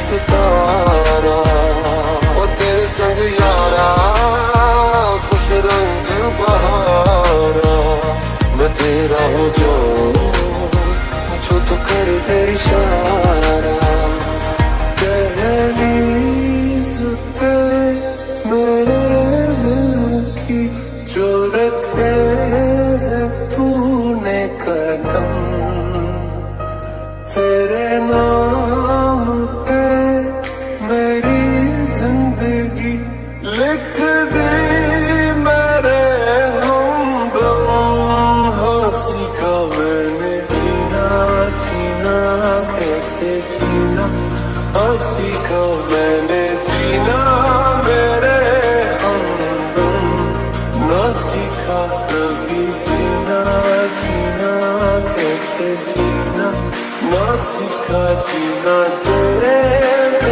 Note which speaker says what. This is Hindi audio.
Speaker 1: सितारा, ओ तेरे संग यारा खुश रंग बहारा। मैं तेरा हो जाऊं जो तू कर दे इशारा। दहलीज पे मेरे दिल की जो रखे है तूने कदम, तेरे नाम पे मेरी जिंदगी लिख दी मेरे हमदम। हाँ सीखा मैंने जीना जीना कैसे जीना, हाँ सीखा मैंने जीना मेरे हमदम। ना सीखा कभी जीना जीना कैसे जीना, ना सीखा जीना तेरे